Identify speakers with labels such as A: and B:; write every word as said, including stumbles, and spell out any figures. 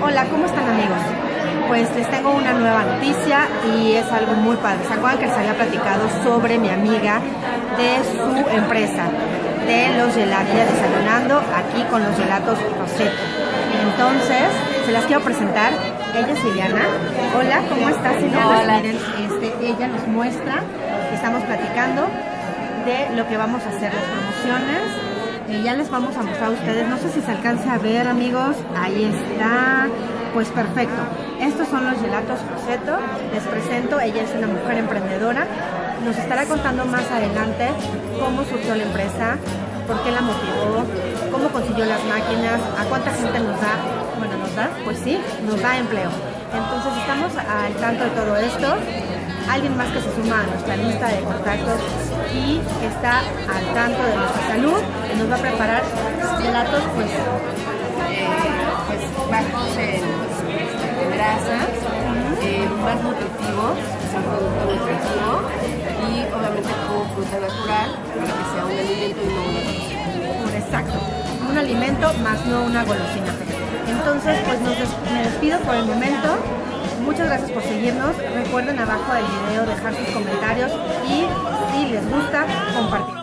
A: Hola, ¿cómo están, amigos? Pues les tengo una nueva noticia y es algo muy padre. ¿Se acuerdan que les había platicado sobre mi amiga de su empresa, de los gelatos, desayunando aquí con los gelatos Rosetto? Entonces, se las quiero presentar. Ella es Liliana. Hola, ¿cómo estás, Liliana?
B: Hola.
A: Miren, este, ella nos muestra, estamos platicando de lo que vamos a hacer, las promociones. Eh, ya les vamos a mostrar a ustedes, no sé si se alcanza a ver, amigos, ahí está, pues perfecto. Estos son los gelatos Rosetto, les presento, ella es una mujer emprendedora, nos estará contando más adelante cómo surgió la empresa, por qué la motivó, cómo consiguió las máquinas, a cuánta gente nos da, bueno, nos da, pues sí, nos da empleo. Entonces estamos al tanto de todo esto. Alguien más que se suma a nuestra lista de contactos y que está al tanto de nuestra salud, y nos va a preparar gelatos pues,
B: eh, pues bajos en, en grasas, uh-huh. eh, más nutritivos, es un producto nutritivo y obviamente con fruta natural para que sea un alimento y no una golosina.
A: Exacto, un alimento más no una golosina. Entonces pues nos des me despido por el momento. Muchas gracias por seguirnos. Recuerden abajo del video dejar sus comentarios y si les gusta, compartir.